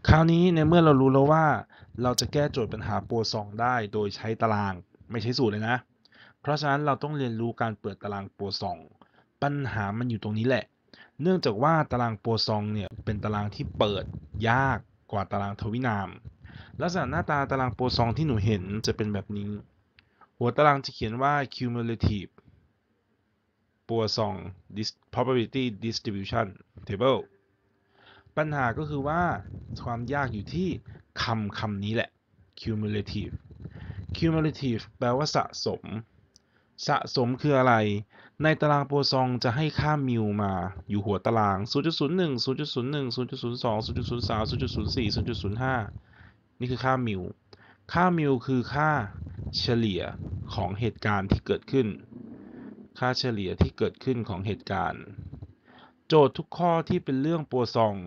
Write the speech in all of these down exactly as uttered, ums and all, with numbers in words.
คราวนี้ในเมื่อเรารู้แล้วว่าเราจะแก้โจทย์ปัญหาปัวซองได้โดยใช้ตารางไม่ใช้สูตรเลยนะเพราะฉะนั้นเราต้องเรียนรู้การเปิดตารางปัวซองปัญหามันอยู่ตรงนี้แหละเนื่องจากว่าตารางปัวซองเนี่ยเป็นตารางที่เปิดยากกว่าตารางทวินามลักษณะหน้าตาตารางปัวซองที่หนูเห็นจะเป็นแบบนี้หัวตารางจะเขียนว่า cumulative ปัวซอง probability distribution table ปัญหาก็คือว่าความยากอยู่ที่คำคำนี้แหละ cumulative cumulative แปลว่าสะสมสะสมคืออะไรในตารางปัวซองจะให้ค่ามิวมาอยู่หัวตาราง ศูนย์ จุด ศูนย์ หนึ่ง ศูนย์ จุด ศูนย์ หนึ่ง ศูนย์ จุด ศูนย์ สอง ศูนย์ จุด ศูนย์ สาม ศูนย์ จุด ศูนย์ สี่ ศูนย์ จุด ศูนย์ ห้า นี่คือค่ามิวค่ามิวคือค่าเฉลี่ยของเหตุการณ์ที่เกิดขึ้นค่าเฉลี่ยที่เกิดขึ้นของเหตุการณ์โจทย์ทุกข้อที่เป็นเรื่องปัวซอง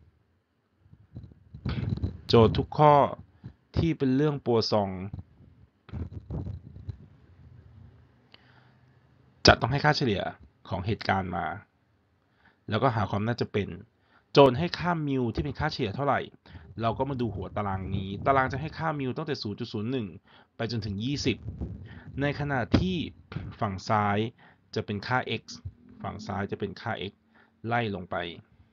โจทย์ทุกข้อที่เป็นเรื่องปัวซองจะต้องให้ค่าเฉลี่ยของเหตุการณ์มาแล้วก็หาความน่าจะเป็นโจทย์ให้ค่ามิวที่เป็นค่าเฉลี่ยเท่าไหร่เราก็มาดูหัวตารางนี้ตารางจะให้ค่ามิวตั้งแต่ ศูนย์ จุด ศูนย์ หนึ่ง ไปจนถึงยี่สิบในขณะที่ฝั่งซ้ายจะเป็นค่า x ฝั่งซ้ายจะเป็นค่า x ไล่ลงไป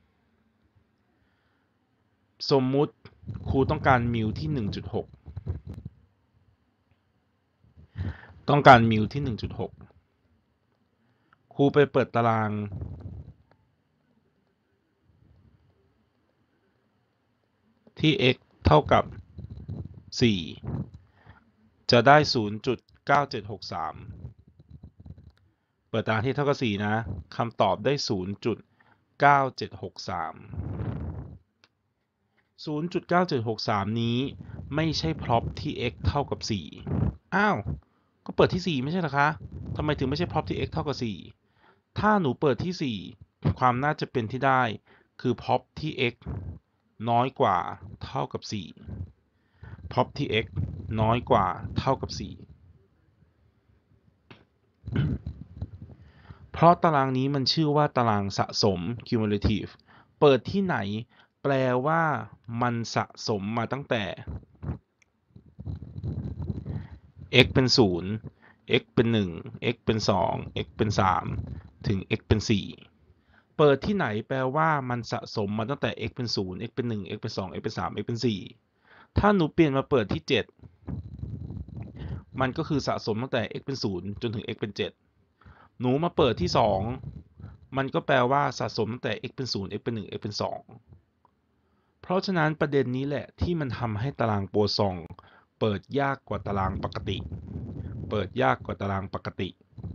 สมมุติครูต้องการมิวที่ หนึ่ง จุด หก ต้องการมิวที่ หนึ่ง จุด หก ครูไปเปิดตารางที่ x เท่ากับ สี่ จะได้ ศูนย์ จุด เก้า เจ็ด หก สาม เปิดตารางที่เท่ากับ สี่ นะคำตอบได้ ศูนย์ จุด เก้า เจ็ด หก สาม ศูนย์ จุด เก้า เจ็ด หก สาม นี้ไม่ใช่พร็อพที่ x เท่ากับ สี่ อ้าวก็เปิดที่ สี่ ไม่ใช่เหรอคะทำไมถึงไม่ใช่พร็อพที่ x เท่ากับ สี่ ถ้าหนูเปิดที่ สี่ ความน่าจะเป็นที่ได้คือพร็อพที่ x น้อยกว่าเท่ากับ สี่ พร็อพที่ x น้อยกว่าเท่ากับ สี่ เพราะตารางนี้มันชื่อว่าตารางสะสม cumulative เปิดที่ไหนแปลว่ามันสะสมมาตั้งแต่ x เป็น ศูนย์ x เป็น หนึ่ง x เป็น สอง x เป็น สาม ถึง x เป็น สี่ เปิดที่ไหนแปลว่ามันสะสมมาตั้งแต่ x เป็น ศูนย์ x เป็น หนึ่ง x เป็น สอง x เป็น สาม x เป็น สี่ ถ้าหนูเปลี่ยนมาเปิดที่ เจ็ด มันก็คือสะสมตั้งแต่ x เป็น ศูนย์ จนถึง x เป็น เจ็ด หนูมาเปิดที่ สอง มันก็แปลว่าสะสมตั้งแต่ x เป็น ศูนย์ x เป็น หนึ่ง x เป็น สอง เพราะฉะนั้นประเด็นนี้แหละที่มันทำให้ตารางปัวซองเปิดยากกว่าตารางปกติเปิดยากกว่าตารางปกติ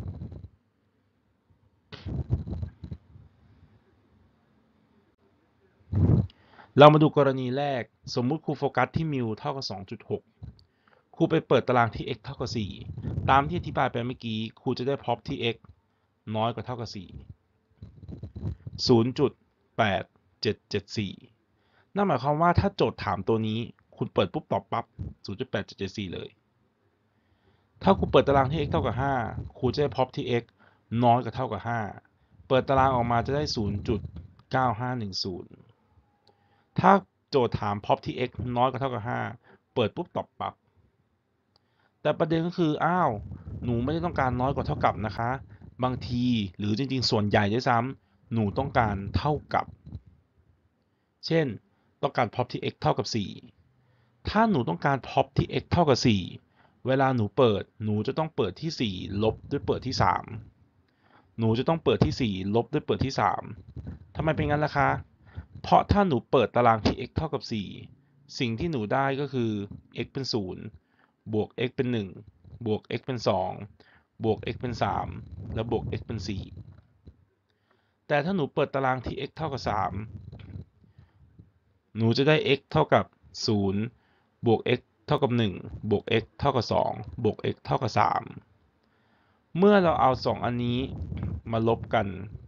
เรามาดูกรณีแรกสมมุติครูโฟกัสที่มิวเท่ากับ สอง จุด หก ครูไปเปิดตารางที่ x เท่ากับ สี่ ตามที่อธิบายไปเมื่อกี้ครูจะได้พร็อพที่ x น้อยกว่าเท่ากับ สี่ ศูนย์ จุด แปด เจ็ด เจ็ด สี่ นั่นหมายความว่าถ้าโจทย์ถามตัวนี้คุณเปิดปุ๊บตอบปั๊บ ศูนย์ จุด แปด เจ็ด เจ็ด สี่ เลยถ้าครูเปิดตารางที่ x เท่ากับ ห้า ครูจะได้พร็อพที่ x น้อยกว่าเท่ากับ ห้า เปิดตารางออกมาจะได้ ศูนย์ จุด เก้า ห้า หนึ่ง ศูนย์ ถ้าโจทย์ถามพร็อพที่ x น้อยกว่าเท่ากับ ห้า เปิดปุ๊บตอบปั๊บแต่ประเด็นก็คืออ้าวหนูไม่ได้ต้องการน้อยกว่าเท่ากับนะคะบางทีหรือจริงๆส่วนใหญ่ด้วยซ้ำหนูต้องการเท่ากับเช่นต้องการพร็อพที่ x เท่ากับ สี่ ถ้าหนูต้องการพร็อพที่ x เท่ากับ สี่ เวลาหนูเปิดหนูจะต้องเปิดที่ สี่ ลบด้วยเปิดที่ สาม หนูจะต้องเปิดที่ สี่ ลบด้วยเปิดที่ สาม ทำไมเป็นงั้นล่ะคะเพราะถ้าหนูเปิดตารางที่ x เท่ากับ สี่ สิ่งที่หนูได้ก็คือ x เป็น ศูนย์ บวก x เป็น หนึ่ง บวก x เป็น สอง บวก x เป็น สาม และบวก x เป็น สี่ แต่ถ้าหนูเปิดตารางที่ x เท่ากับ สาม หนูจะได้ x เท่ากับ ศูนย์ บวก x เท่ากับ หนึ่ง บวก x เท่ากับ สอง บวก x เท่ากับ สาม เมื่อเราเอาสองอันนี้มาลบกัน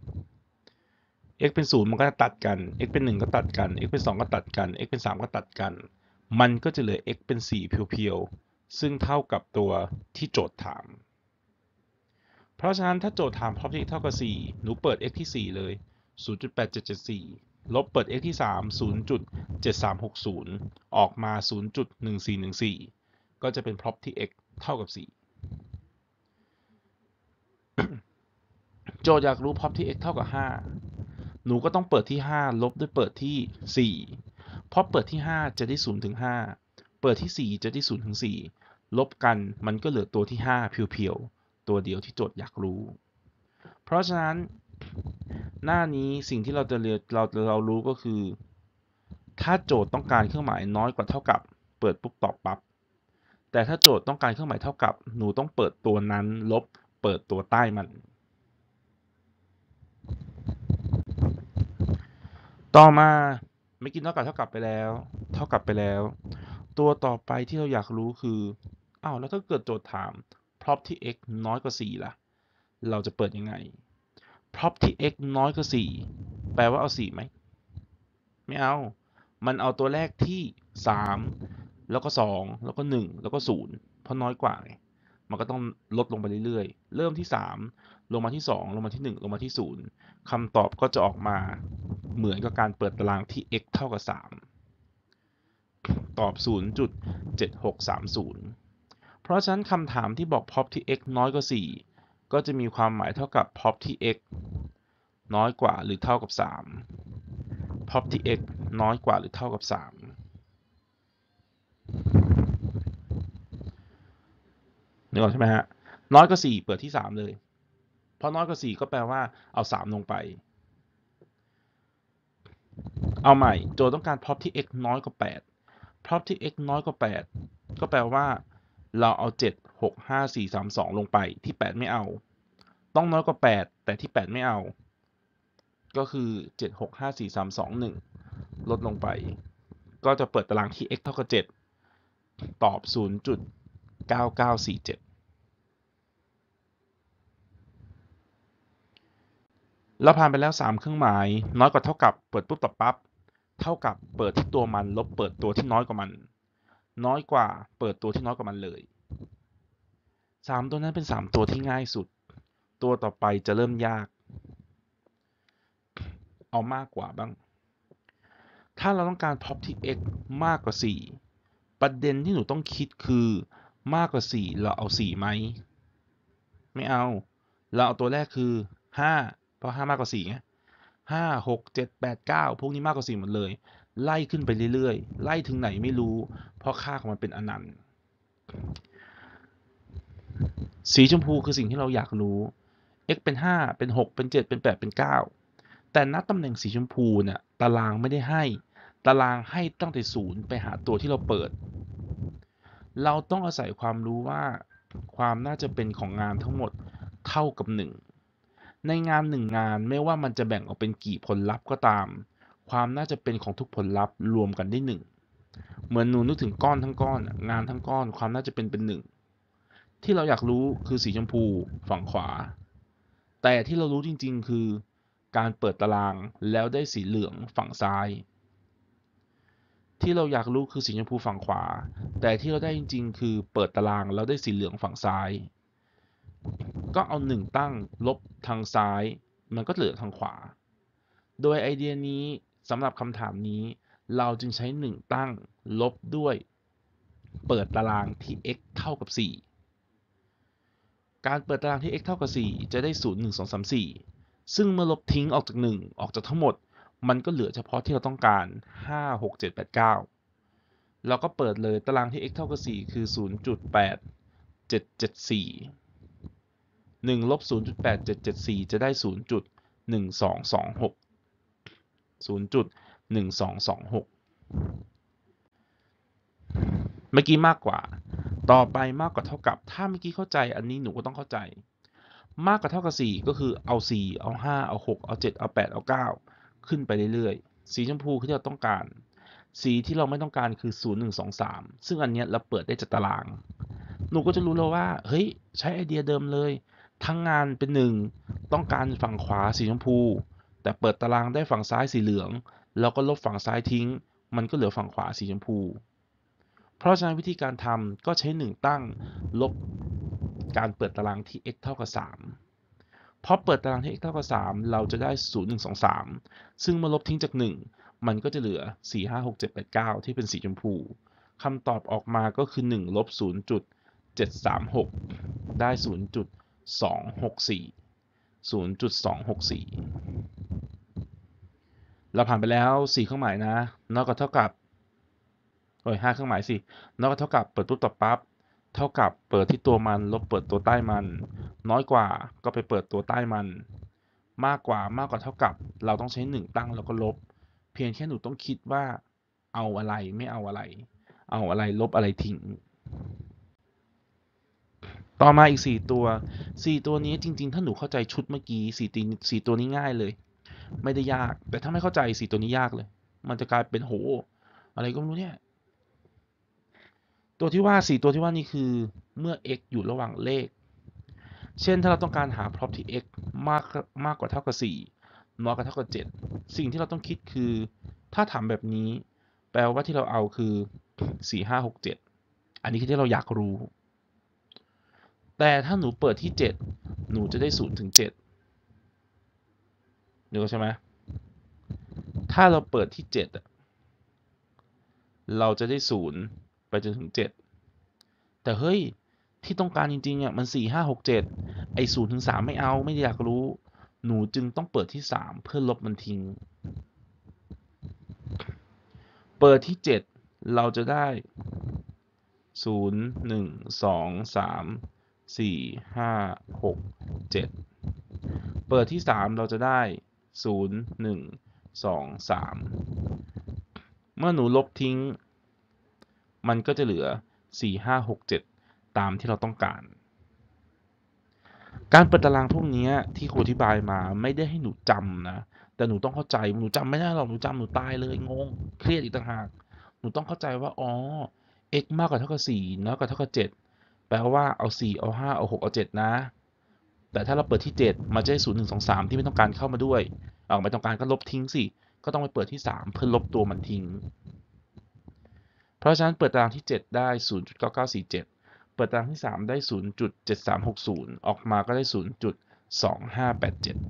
x เป็น ศูนย์ มันก็จะตัดกัน x เป็น หนึ่ง ก็ตัดกัน x เป็น สอง ก็ตัดกัน x เป็น สาม ก็ตัดกัน มันก็จะเหลือ x เป็น สี่ เพียวๆซึ่งเท่ากับตัวที่โจทย์ถามเพราะฉะนั้นถ้าโจทย์ถามพร็อพที่ x เท่ากับ สี่ หนูเปิด x ที่ สี่ เลย ศูนย์ จุด แปด เจ็ด เจ็ด สี่ ลบเปิด x ที่ สาม ศูนย์ จุดเจ็ดสามหกศูนย์ ออกมา ศูนย์จุดหนึ่งสี่หนึ่งสี่ ก็จะเป็น prop ที่ x เท่ากับสี่ โจทย์อยากรู้ prop ที่ x เท่ากับห้า หนูก็ต้องเปิดที่ห้าลบด้วยเปิดที่สี่เพราะเปิดที่ห้าจะได้ศูนย์ถึงห้าเปิดที่สี่จะได้ศูนย์ถึงสี่ลบกันมันก็เหลือตัวที่ห้าเพียวๆตัวเดียวที่โจทย์อยากรู้เพราะฉะนั้นหน้านี้สิ่งที่เราจะเรียนเราเรารู้ก็คือถ้าโจทย์ต้องการเครื่องหมายน้อยกว่าเท่ากับเปิดปุ๊บตอบปั๊บแต่ถ้าโจทย์ต้องการเครื่องหมายเท่ากับหนูต้องเปิดตัวนั้นลบเปิดตัวใต้มันต่อมาเมื่อกี้น้อยกว่าเท่ากับไปแล้วเท่ากับไปแล้วตัวต่อไปที่เราอยากรู้คืออ้าวแล้วถ้าเกิดโจทย์ถาม prop ที่ x น้อยกว่าสี่ล่ะเราจะเปิดยังไง prop ที่ x น้อยกว่าสี่แปลว่าเอาสี่ไหมไม่เอามันเอาตัวแรกที่สามแล้วก็สองแล้วก็หนึ่งแล้วก็ศูนย์เพราะน้อยกว่าไงมันก็ต้องลดลงไปเรื่อยๆเริ่มที่สามลงมาที่สองลงมาที่หนึ่งลงมาที่ศูนย์คำตอบก็จะออกมาเหมือนกับการเปิดตารางที่ x เท่ากับสามตอบ ศูนย์จุดเจ็ดหกสามศูนย์ เพราะฉะนั้นคำถามที่บอก prop ที่ x น้อยกว่าสี่ก็จะมีความหมายเท่ากับ prop ที่ x น้อยกว่าหรือเท่ากับสาม prop ที่ x น้อยกว่าหรือเท่ากับสามนึกออกใช่ไหมฮะน้อยกว่าสี่เปิดที่สามเลยเพราะน้อยกว่าสี่ก็แปลว่าเอาสามลงไปเอาใหม่โจทย์ต้องการ prop ที่ x น้อยกว่าแปด prop ที่ x น้อยกว่าแปดก็แปลว่าเราเอาเจ็ด หก ห้า สี่ สาม สองลงไปที่แปดไม่เอาต้องน้อยกว่าแปดแต่ที่แปดไม่เอาก็คือเจ็ด หก ห้า สี่ สาม สอง หนึ่งลดลงไปก็จะเปิดตารางที่ x เท่ากับเจ็ดตอบ ศูนย์จุดเก้าเก้าสี่เจ็ด เราผ่านไปแล้วสามเครื่องหมายน้อยกว่าเท่ากับเปิดปุ๊บตอบปั๊บเท่ากับเปิดที่ตัวมันลบเปิดตัวที่น้อยกว่ามันน้อยกว่าเปิดตัวที่น้อยกว่ามันเลยสามตัวนั้นเป็นสามตัวที่ง่ายสุดตัวต่อไปจะเริ่มยากเอามากกว่าบ้างถ้าเราต้องการ prop ที่ x มากกว่าสี่ประเด็นที่หนูต้องคิดคือมากกว่าสี่เราเอาสี่ไหมไม่เอาเราเอาตัวแรกคือห้าเพราะห้ามากกว่าสี่ไงห้า หก เจ็ด แปด เก้าพวกนี้มากกว่าสี่หมดเลยไล่ขึ้นไปเรื่อยๆไล่ถึงไหนไม่รู้เพราะค่าของมันเป็นอนันต์สีชมพูคือสิ่งที่เราอยากรู้ x เป็นห้าเป็นหกเป็นเจ็ดเป็นแปดเป็นเก้าแต่ณตำแหน่งสีชมพูเนี่ยตารางไม่ได้ให้ตารางให้ตั้งแต่ศูนย์ไปหาตัวที่เราเปิดเราต้องอาศัยความรู้ว่าความน่าจะเป็นของงานทั้งหมดเท่ากับหนึ่งในงานหนึ่งงานไม่ว่ามันจะแบ่งออกเป็นกี่ผลลัพธ์ก็ตามความน่าจะเป็นของทุกผลลัพธ์รวมกันได้หนึ่งเหมือนหนูนึกถึงก้อนทั้งก้อนงานทั้งก้อนความน่าจะเป็นเป็นหนึ่งที่เราอยากรู้คือสีชมพูฝั่งขวาแต่ที่เรารู้จริงๆคือการเปิดตารางแล้วได้สีเหลืองฝั่งซ้ายที่เราอยากรู้คือสีชมพูฝั่งขวาแต่ที่เราได้จริงๆคือเปิดตารางแล้วได้สีเหลืองฝั่งซ้ายก็เอาหนึ่งตั้งลบทางซ้ายมันก็เหลือทางขวาโดยไอเดียนี้สำหรับคำถามนี้เราจึงใช้หนึ่งตั้งลบด้วยเปิดตารางที่ x เท่ากับสี่การเปิดตารางที่ x เท่ากับสี่จะได้ศูนย์ หนึ่ง สอง สาม สี่ซึ่งเมื่อลบทิ้งออกจากหนึ่งออกจากทั้งหมดมันก็เหลือเฉพาะที่เราต้องการห้า หก เจ็ด แปด เก้าเราก็เปิดเลยตารางที่ x เท่ากับสี่คือ ศูนย์จุดแปดเจ็ดเจ็ดสี่ หนึ่งลบ ศูนย์จุดแปดเจ็ดเจ็ดสี่ จะได้ ศูนย์จุดหนึ่งสองสองหก ศูนย์จุดหนึ่งสองสองหก เมื่อกี้มากกว่าต่อไปมากกว่าเท่ากับถ้าเมื่อกี้เข้าใจอันนี้หนูก็ต้องเข้าใจมากกว่าเท่ากับสี่ก็คือเอาสี่เอาห้าเอาหกเอาเจ็ดเอาแปดเอาเก้าขึ้นไปเรื่อยๆสีชมพูที่เราต้องการสีที่เราไม่ต้องการคือศูนย์ หนึ่ง สอง สามซึ่งอันนี้เราเปิดได้จากตารางหนูก็จะรู้แล้วว่าเฮ้ยใช้ไอเดียเดิมเลยทั้งงานเป็นหนึ่งต้องการฝั่งขวาสีชมพูแต่เปิดตารางได้ฝั่งซ้ายสีเหลืองแล้วก็ลบฝั่งซ้ายทิ้งมันก็เหลือฝั่งขวาสีชมพูเพราะฉะนั้นวิธีการทำก็ใช้หนึ่งตั้งลบการเปิดตารางที่ x เท่ากับสามพอเปิดตารางที่ x เท่ากับสามเราจะได้ศูนย์ หนึ่ง สอง สามซึ่งเมื่อลบทิ้งจากหนึ่งมันก็จะเหลือสี่ ห้า หก เจ็ด แปด เก้าที่เป็นสีชมพูคำตอบออกมาก็คือหนึ่งลบ ศูนย์จุดเจ็ดสามหก ได้ ศูนย์จุดสองหกสี่ ศูนย์จุดสองหกสี่ เราผ่านไปแล้วสี่เครื่องหมายนะนอกจากเท่ากับโอ้ยห้าเครื่องหมายสินอกจากเท่ากับเปิดปุ๊บตอบปั๊บเท่ากับเปิดที่ตัวมันลบเปิดตัวใต้มันน้อยกว่าก็ไปเปิดตัวใต้มันมากกว่ามากกว่าเท่ากับเราต้องใช้หนึ่งตั้งแล้วก็ลบเพียงแค่หนูต้องคิดว่าเอาอะไรไม่เอาอะไรเอาอะไรลบอะไรทิ้งต่อมาอีกสี่ตัวสี่ตัวนี้จริงๆถ้าหนูเข้าใจชุดเมื่อกี้สี่ตีสี่ตัวนี้ง่ายเลยไม่ได้ยากแต่ถ้าไม่เข้าใจสี่ตัวนี้ยากเลยมันจะกลายเป็นโหอะไรก็ไม่รู้เนี่ยตัวที่ว่าสี่ตัวที่ว่านี่คือเมื่อ x อยู่ระหว่างเลขเช่นถ้าเราต้องการหา prop ที่ x มากมากกว่าเท่ากับสี่น้อยกว่าเท่ากับเจ็ดสิ่งที่เราต้องคิดคือถ้าถามแบบนี้แปลว่าที่เราเอาคือสี่ ห้า หก เจ็ดอันนี้คือที่เราอยากรู้แต่ถ้าหนูเปิดที่เจ็ดหนูจะได้ศูนย์ถึงเจ็ดเดี๋ยวใช่ไหมถ้าเราเปิดที่เจ็ดเราจะได้ศูนย์ไปจนถึงเจ็ดแต่เฮ้ยที่ต้องการจริงๆอ่ะมันสี่ ห้า หก เจ็ดไอ้ศูนย์ถึงสามไม่เอาไม่อยากรู้หนูจึงต้องเปิดที่สามเพื่อลบมันทิ้งเปิดที่เจ็ดเราจะได้ศูนย์ หนึ่ง สอง สาม สี่ ห้า หก เจ็ดเปิดที่สามเราจะได้ศูนย์ หนึ่ง สอง สามเมื่อหนูลบทิ้งมันก็จะเหลือสี่ ห้า หก เจ็ดตามที่เราต้องการการเปิดตารางพวกนี้ที่ครูอธิบายมาไม่ได้ให้หนูจำนะแต่หนูต้องเข้าใจหนูจำไม่ได้หรอกหนูจำหนูตายเลยงงเครียดอีกต่างหากหนูต้องเข้าใจว่าอ๋อ x มากกว่าเท่ากับสี่น้อยกว่าเท่ากับเจ็ดแปลว่าเอาสี่เอาห้าเอาหกเอาเจ็ดนะแต่ถ้าเราเปิดที่เจ็ดมันจะได้ศูนย์ หนึ่ง สอง สามที่ไม่ต้องการเข้ามาด้วยเอาไม่ต้องการก็ลบทิ้งสิก็ต้องไปเปิดที่สามเพื่อลบตัวมันทิ้งเพราะฉะนั้นเปิดตารางที่เจ็ดได้ ศูนย์จุดเก้าเก้าสี่เจ็ด เปิดตารางที่สามได้ ศูนย์จุดเจ็ดสามหกศูนย์ ออกมาก็ได้ ศูนย์จุดสองห้าแปดเจ็ด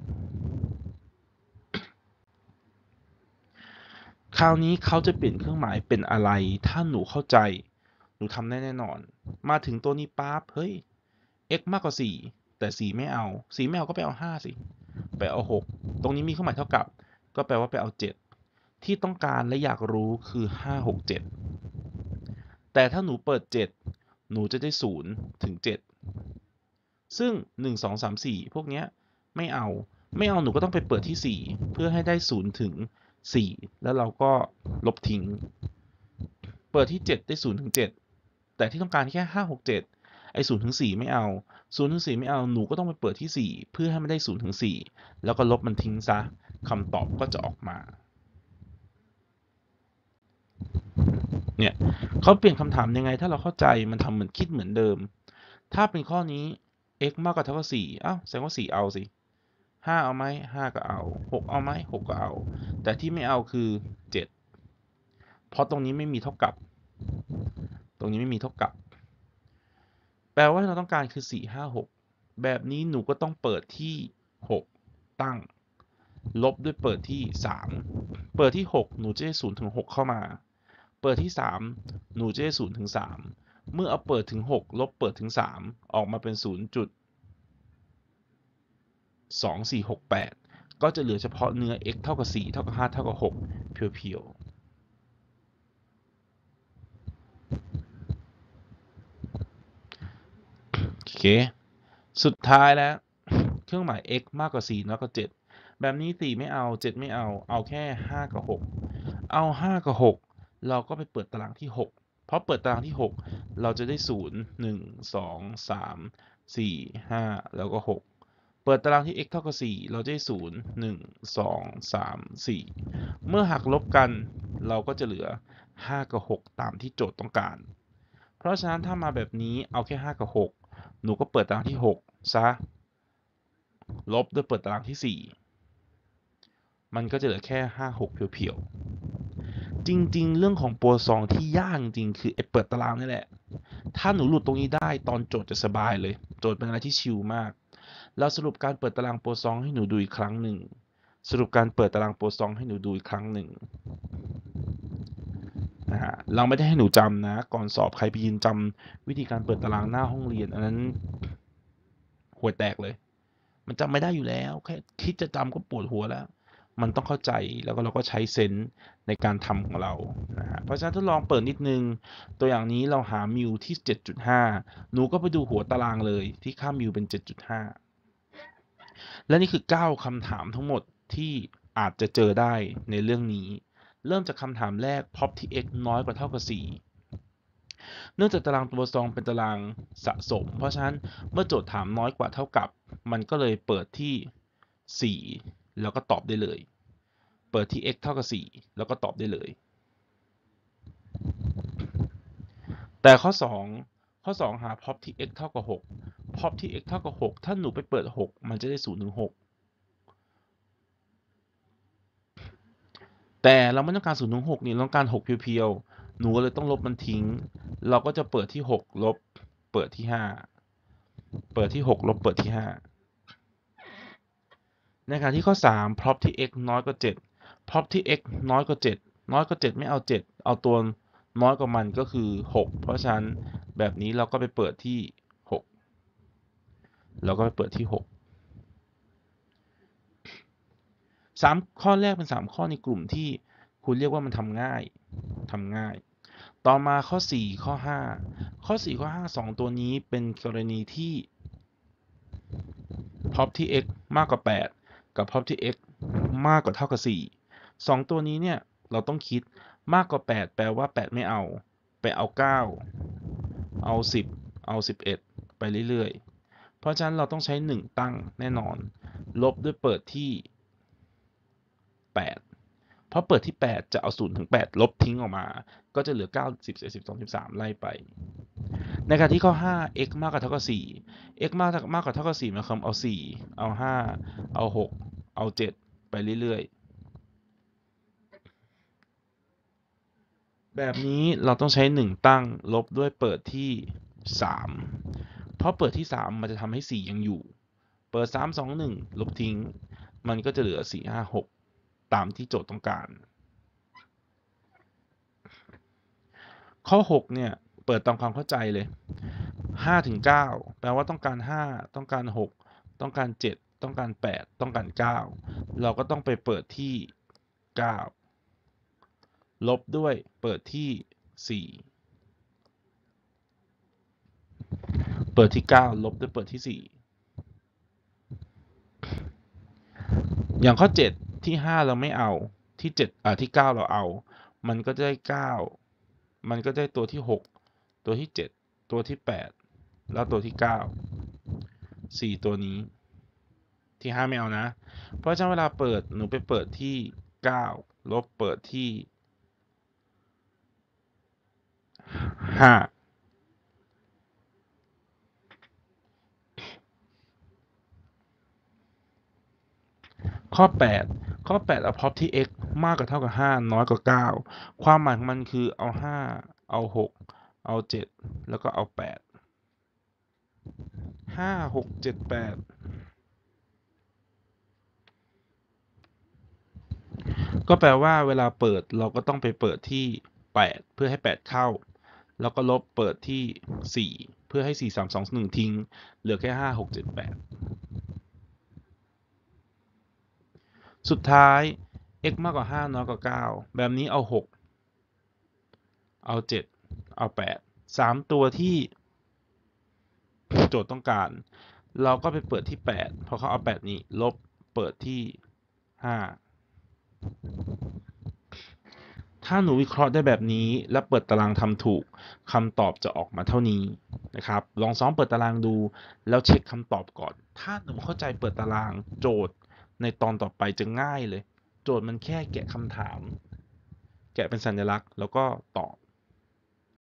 คราวนี้เขาจะเปลี่ยนเครื่องหมายเป็นอะไรถ้าหนูเข้าใจหนูทำได้แน่นอนมาถึงตัวนี้ปั๊บเฮ้ย x มากกว่าสี่แต่สี่ไม่เอาสี่ไม่เอาก็ไปเอาห้าสิไปเอาหกตรงนี้มีเครื่องหมายเท่ากับก็แปลว่าไปเอาเจ็ดที่ต้องการและอยากรู้คือห้า หก เจ็ดแต่ถ้าหนูเปิดเจ็ดหนูจะได้ศูนย์ถึงเจ็ดซึ่งหนึ่ง สอง สาม สี่พวกเนี้ยไม่เอาไม่เอาหนูก็ต้องไปเปิดที่สี่เพื่อให้ได้ศูนย์ถึงสี่แล้วเราก็ลบทิ้งเปิดที่เจ็ดได้ศูนย์ถึงเจ็ดแต่ที่ต้องการแค่ห้า หก เจ็ดไอ้ศูนย์ถึงสี่ไม่เอาศูนย์ถึงสี่ไม่เอาหนูก็ต้องไปเปิดที่สี่เพื่อให้มันได้ศูนย์ถึงสี่แล้วก็ลบมันทิ้งซะคำตอบก็จะออกมาเนี่ยเขาเปลี่ยนคำถามยังไงถ้าเราเข้าใจมันทำเหมือนคิดเหมือนเดิมถ้าเป็นข้อนี้ x มากกว่าเท่ากับสี่อ้าวแสดงว่าสี่เอาสิห้าเอาไหมห้าก็เอาหกเอาไหมหกก็เอาแต่ที่ไม่เอาคือเจ็ดเพราะตรงนี้ไม่มีเท่ากับตรงนี้ไม่มีเท่ากับแปลว่าที่เราต้องการคือสี่ ห้า หกแบบนี้หนูก็ต้องเปิดที่หกตั้งลบด้วยเปิดที่สามเปิดที่หกหนูจะได้ศูนย์ถึงหกเข้ามาเปิดที่สามหนูจะได้ศูนย์ถึงสามเมื่อเอาเปิดถึงหกลบเปิดถึงสามออกมาเป็นศูนย์จุดสองสี่หกแปดก็จะเหลือเฉพาะเนื้อ x เท่ากับสี่เท่ากับห้าเท่ากับหกเพียวๆโอเคสุดท้ายแล้วเครื่องหมาย x มากกว่าสี่น้อยกว่าเจ็ดแบบนี้สี่ไม่เอาเจ็ดไม่เอาเอาแค่ห้ากับหกเอาห้ากับหกเราก็ไปเปิดตารางที่หกเพราะเปิดตารางที่หกเราจะได้ศูนย์ หนึ่ง สอง สาม สี่ ห้าแล้วก็หกเปิดตารางที่ x เท่ากับสี่เราจะได้ศูนย์ หนึ่ง สอง สาม สี่เมื่อหักลบกันเราก็จะเหลือห้ากับหกตามที่โจทย์ต้องการเพราะฉะนั้นถ้ามาแบบนี้เอาแค่ห้ากับหกหนูก็เปิดตารางที่หกซะลบด้วยเปิดตารางที่สี่มันก็จะเหลือแค่ห้า หกเพียวๆจริงๆเรื่องของโปรซองที่ยากจริงๆคือไอ้เปิดตารางนี่แหละถ้าหนูหลุดตรงนี้ได้ตอนโจทย์จะสบายเลยโจทย์เป็นอะไรที่ชิลมากเราสรุปการเปิดตารางโปรซองให้หนูดูอีกครั้งหนึ่งสรุปการเปิดตารางโปรซองให้หนูดูอีกครั้งหนึ่งนะฮะเราไม่ได้ให้หนูจำนะก่อนสอบใครไปยืนจำวิธีการเปิดตารางหน้าห้องเรียนอันนั้นหัวแตกเลยมันจำไม่ได้อยู่แล้วแค่คิดจะจำก็ปวดหัวแล้วมันต้องเข้าใจแล้วก็เราก็ใช้เซนส์ในการทำของเรานะฮะเพราะฉะนั้นทดลองเปิดนิดนึงตัวอย่างนี้เราหามิวที่ เจ็ดจุดห้า หนูก็ไปดูหัวตารางเลยที่ค่ามิวเป็น เจ็ดจุดห้า และนี่คือเก้าคำถามทั้งหมดที่อาจจะเจอได้ในเรื่องนี้เริ่มจากคำถามแรก พอป ที่ x น้อยกว่าเท่ากับสี่เนื่องจากตารางตัวซองเป็นตารางสะสมเพราะฉะนั้นเมื่อโจทย์ถามน้อยกว่าเท่ากับมันก็เลยเปิดที่สี่แล้วก็ตอบได้เลยเปิดที่ x เท่ากับสี่แล้วก็ตอบได้เลยแต่ข้อสองข้อสองหา พอป ที่ x เท่ากับหก พอป ที่ x เท่ากับหกถ้าหนูไปเปิดหกมันจะได้ศูนย์ถึงหกแต่เราไม่ต้องการศูนย์ถึงหกนี่เราต้องการหกเพียวๆหนูเลยต้องลบมันทิ้งเราก็จะเปิดที่หกลบเปิดที่ห้าเปิดที่หกลบเปิดที่ห้าในขณะที่ข้อสาม พอป ที่ x น้อยกว่าเจ็ด พอป ที่ x น้อยกว่าเจ็ดน้อยกว่าเจ็ดไม่เอาเจ็ดเอาตัวน้อยกว่ามันก็คือหกเพราะฉะนั้นแบบนี้เราก็ไปเปิดที่หกเราก็ไปเปิดที่หกสามข้อแรกเป็นสามข้อในกลุ่มที่คุณเรียกว่ามันทำง่ายทำง่ายต่อมาข้อสี่ข้อห้าข้อสี่ข้อห้าสองตัวนี้เป็นกรณีที่ พอป ที่ x มากกว่าแปดกับ พอป ที่ x มากกว่าเท่ากับสี่สองตัวนี้เนี่ยเราต้องคิดมากกว่าแปดแปลว่าแปดไม่เอาไปเอาเก้าเอาสิบเอาสิบเอ็ดไปเรื่อยๆเพราะฉะนั้นเราต้องใช้หนึ่งตั้งแน่นอนลบด้วยเปิดที่แปดเพราะเปิดที่แปดจะเอาศูนย์ถึงแปดลบทิ้งออกมาก็จะเหลือเก้า สิบ สิบเอ็ด สิบสอง สิบสามไล่ไปในขณะที่ข้อห้า x มากกว่าเท่ากับสี่ x มากมากกว่าเท่ากับสี่หมายความเอาสี่เอาห้าเอาหกเอาเจ็ดไปเรื่อยๆแบบนี้เราต้องใช้หนึ่งตั้งลบด้วยเปิดที่สามเพราะเปิดที่สามมันจะทำให้สี่ยังอยู่เปิดสาม สอง หนึ่งลบทิ้งมันก็จะเหลือสี่ ห้า หกตามที่โจทย์ต้องการข้อหกเนี่ยเปิดตามความเข้าใจเลยห้าถึงเก้าแปลว่าต้องการห้าต้องการหกต้องการเจ็ดต้องการแปดต้องการเก้าเราก็ต้องไปเปิดที่เก้าลบด้วยเปิดที่สี่เปิดที่เก้าลบด้วยเปิดที่สี่อย่างข้อเจ็ดที่ห้าเราไม่เอาที่เจ็ดอ่าที่เก้าเราเอามันก็จะได้เก้ามันก็ได้ตัวที่หกตัวที่เจ็ดตัวที่แปดแล้วตัวที่เก้าสี่ตัวนี้ที่ห้าไม่เอานะเพราะฉะนั้นเวลาเปิดหนูไปเปิดที่เก้าลบเปิดที่ห้าข้อแปดข้อแปดเอา พอป ที่ x มากกว่าเท่ากับห้าน้อยกว่าเก้าความหมายของมันคือเอาห้าเอาหกเอาเจ็ดแล้วก็เอาแปดห้า หก เจ็ด แปดก็แปลว่าเวลาเปิดเราก็ต้องไปเปิดที่แปดเพื่อให้แปดเข้าแล้วก็ลบเปิดที่สี่เพื่อให้สี่ สาม สอง หนึ่งทิ้งเหลือแค่ห้า หก เจ็ด แปดสุดท้าย x มากกว่าห้าน้อยกว่าเก้าแบบนี้เอาหกเอาเจ็ดเอาแปดสามตัวที่โจทย์ต้องการเราก็ไปเปิดที่แปดพอเขาเอาแปดนี้ลบเปิดที่ห้าถ้าหนูวิเคราะห์ได้แบบนี้และเปิดตารางทำถูกคำตอบจะออกมาเท่านี้นะครับลองซ้อมเปิดตารางดูแล้วเช็คคำตอบก่อนถ้าหนูเข้าใจเปิดตารางโจทย์ในตอนต่อไปจะง่ายเลยโจทย์มันแค่แกะคำถามแกะเป็นสัญลักษณ์แล้วก็ตอบ